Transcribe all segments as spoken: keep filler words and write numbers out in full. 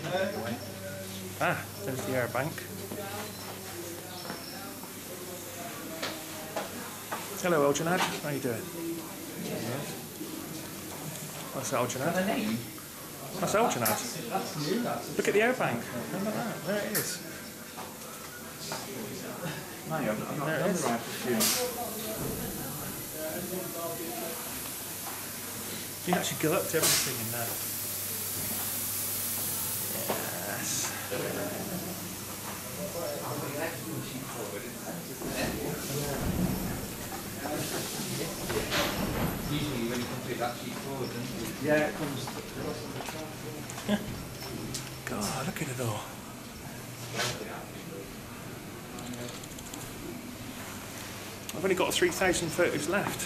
Ah, there's the air bank. Hello, Elginad. How are you doing? That's Elginad. That's Elginad. Look at the air bank. Look at that. There it is. No, I'm not There it done is. the right perfume. You can actually go up to everything in there. Yes. Usually when you come to that sheet forward, then Yeah, it comes. God, look at it all. I've only got three thousand photos left.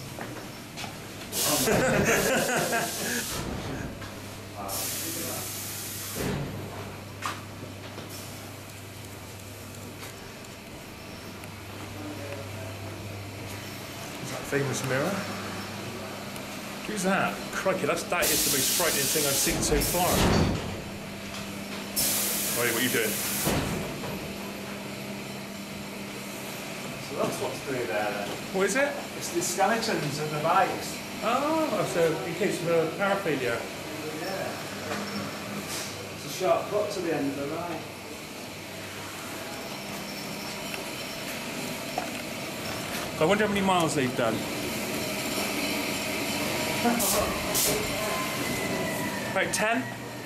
Famous mirror. Who's that? Crikey, that's, that is the most frightening thing I've seen so far. Wait, what are you doing? So that's what's through there then. What is it? It's the skeletons of the bikes. Oh, so in case of a power failure. Yeah. It's a shortcut to the end of the ride. I wonder how many miles they've done. About ten?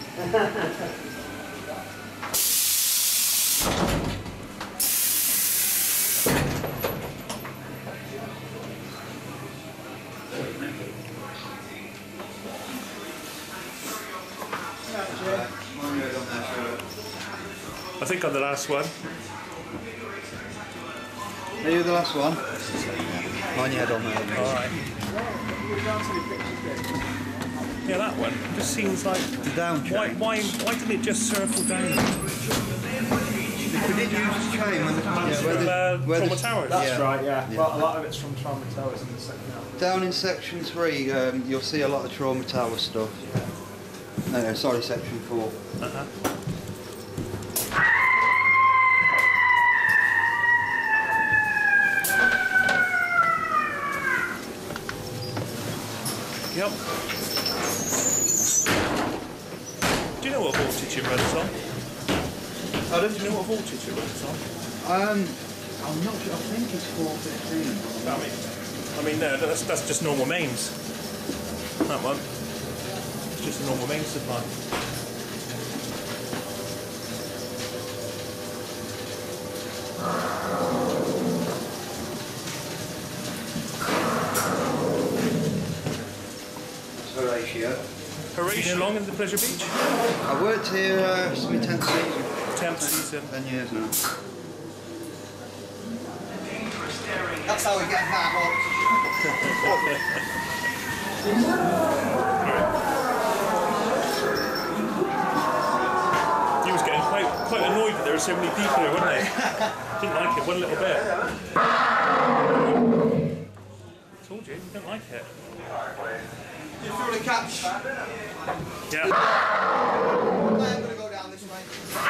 I think I'm the last one. Are you the last one? Mine you had on there. Alright. Yeah, that one. Just seems like... The down chain. Why, why, why didn't it just circle down? We didn't use the chain when the Yeah, where the, uh, where Trauma the, Towers. That's Yeah. right, yeah. Yeah. But a lot of it's from Trauma Towers in the second half. Down in section three, um, you'll see a lot of Trauma Tower stuff. No, no, sorry, section four. Uh-huh. Yep. Do you know what voltage it runs on? Pardon? Do you know what voltage it runs on? Um, I'm not sure, I think it's four fifteen. I mean, I mean, no, that's, that's just normal mains. That one. It's just a normal main supply. Horatio. Horatio long in the Pleasure Beach? I worked here uh, it's my tenth season. Tenth season. Ten years now. That's how we get that He was getting quite, quite annoyed that there were so many people here, weren't they? Didn't like it one little bit. I told you, you don't like it. You through the catch? Yeah. I'm going to go down this way.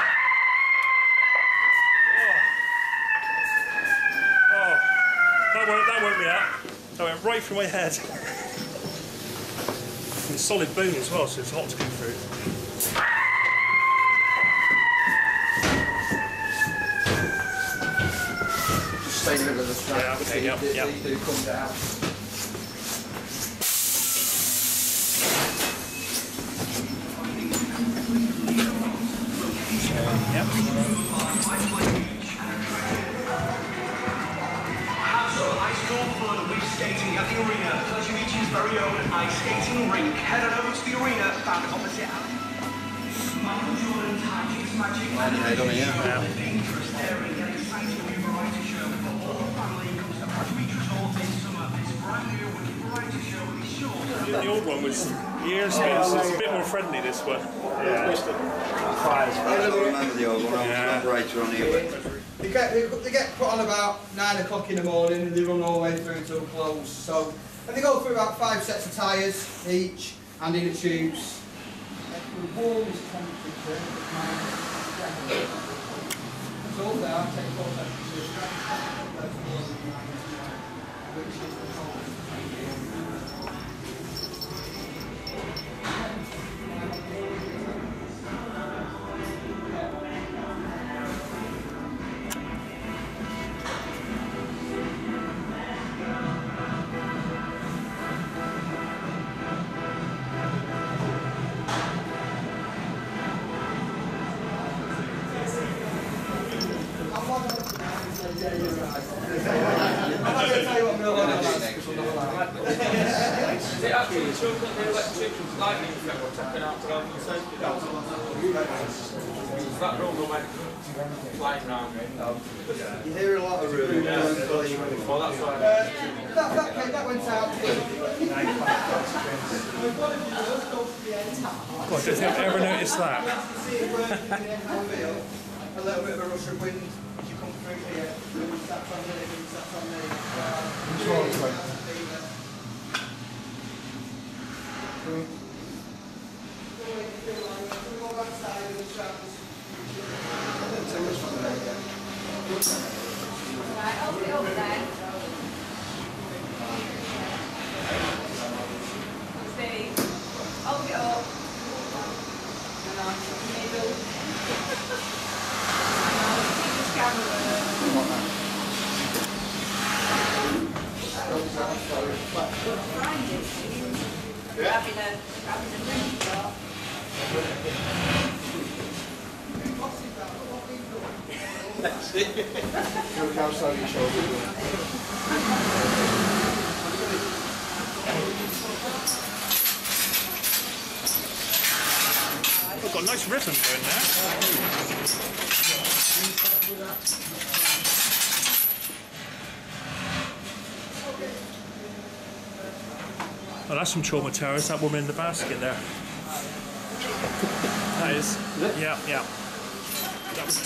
Oh, that woke, that woke me up. That went right through my head. And it's solid bone as well, so it's hot to go through. Just stay in the middle of the track. Yeah, okay, yep, they, yep. they do come down. Yep. Hassel Ice Storm Fun with skating at the arena. Pleasure Beach's very own ice skating rink. Head on over to the arena, found opposite alley. Michael Jordan times his magic. Yeah, done it, yeah. Dangerous, daring, and exciting new variety show for all the family. Comes to Pleasure Beach Resort this summer. This brand new wicked variety show is sure to The old one was years ago, so it's a bit more friendly, this one. Yeah. Fires. I don't remember the old one, I was Yeah. an operator on here. They get, they, they get put on about nine o'clock in the morning and they run all the way through until close. So, and they go through about five sets of tyres each and in the tubes. the warmest temperature at minus seven. So there, I'll take four temperatures, which is the coldest. Yeah, you're right. I'm not going to tell you what Mill Honor is because I'm not allowed. Is it actually true that the electricians lightning effect were taken out to health and safety? Is that rule the way flying round? You hear a lot of rumours. Yeah. Don't believe it. Well, that's why. Uh, that, that, came, that went out. God, did you ever notice that? A little bit of a rush of wind as you come through here. When you start on the, when you start on the. Right, hold it up then. Steve, hold it up. And on middle. Grabbing a, grabbing a drink, though. That's it. Look how slow your shoulders are. We've got a nice rhythm going there. Oh, that's some trauma towers, that woman in the basket there. That is. Is it? Yeah, yeah. That was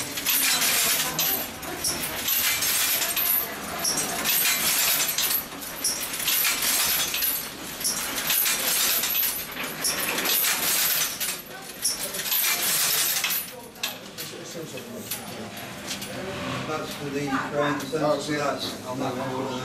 That's for the crane sensor. That's on that one.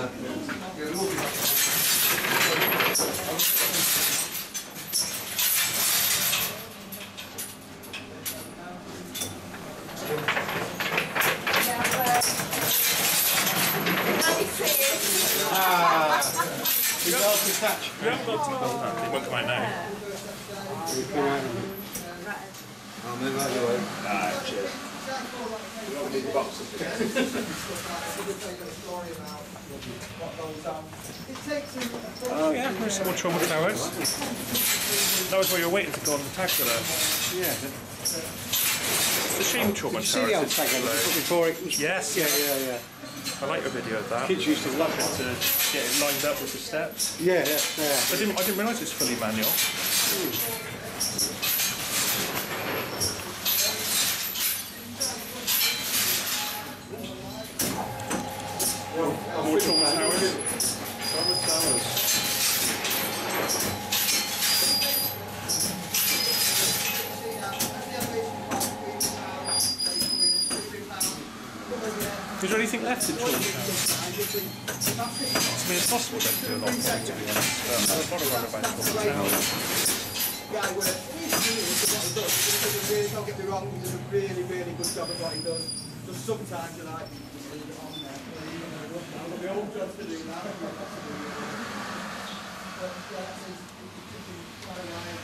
Ah, you got to catch. Yeah, well, it won't come out now. I'll move out your way. Ah, cheers. Oh yeah, there's some more trauma towers. That was where you were waiting to go on the tag for that. Yeah. It's a shame trauma Did you towers. see the old is tag slow. before it was... Yes, Yeah, yeah. yeah, yeah. I like your video of that. Kids used to love it. To get it lined up with the steps. Yeah, yeah, yeah. I didn't, I didn't realise it's fully manual. More trauma towers. Trauma towers. Is there anything left in trauma towers? I mean, it's possible they can do a lot more, to be honest. But I've got to run about trauma towers. Guy works. He's doing what he does. He does a really, don't get me wrong, he does a really, really good job of what he does. Just sometimes you're like, just leave it on there. I've got my own job to do that. But yeah, that's his, he's quite a while.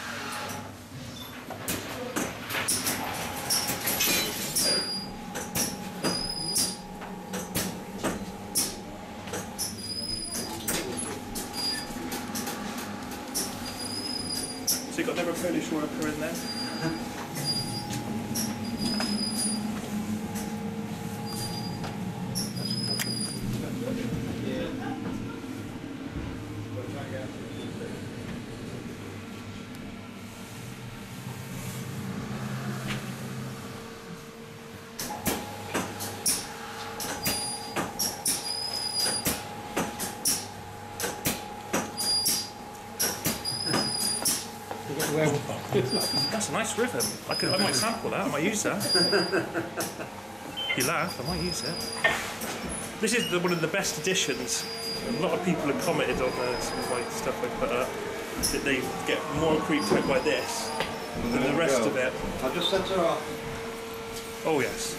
So you've got another Polish worker in there? We've got the werewolf. That's a nice rhythm. I could, I might sample that. I might use that. You laugh. I might use it. This is the, one of the best additions. A lot of people have commented on uh, some of my stuff I put up that they get more creeped out by this than the rest of it. I'll just set her off. Oh yes.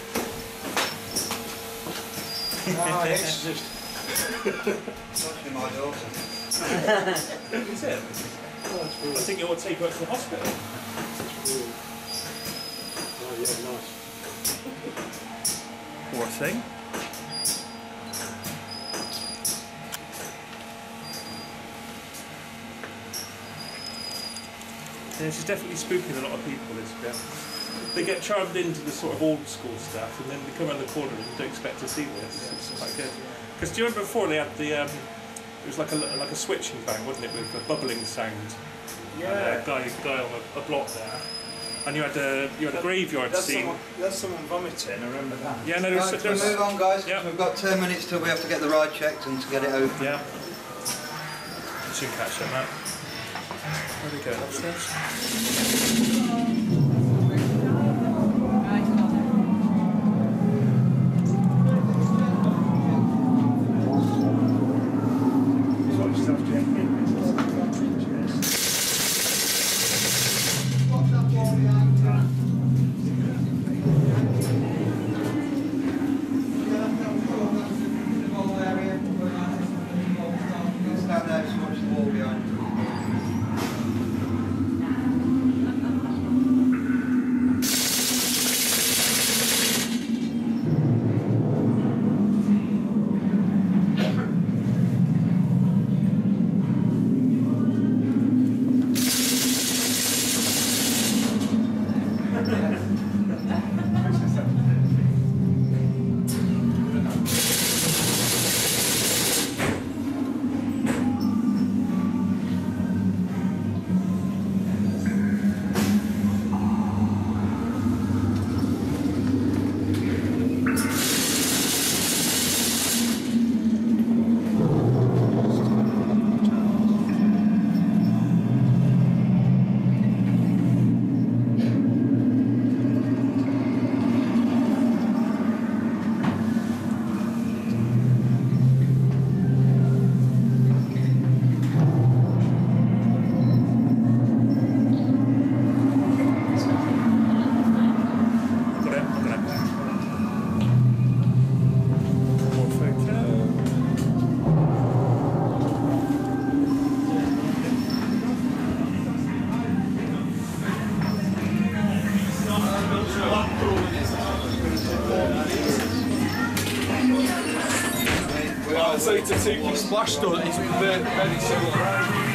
Oh, it's just... Touching my daughter. Is it? I think it will take her to the hospital. Oh, yeah, nice. Poor thing. Yeah, she's definitely spooking a lot of people, this bit. They get charmed into the sort of old school stuff and then they come around the corner and don't expect to see this. It's quite good. Because do you remember before they had the, um, it was like a, like a switching bang, wasn't it, with a bubbling sound? Yeah. And a guy, guy on a, a block there. And you had a, you had a graveyard That's scene. someone, that's someone vomiting, I remember that. Yeah, no, there's... Right, can we there's move on, guys? Yeah. We've got ten minutes till we have to get the ride checked and to get it open. Yeah. Soon catch them, Matt. Where do we go? Upstairs? Watch stuff, Jim. Stand there and watch the wall behind you. So it's a two-piece splash door. It's very, very similar.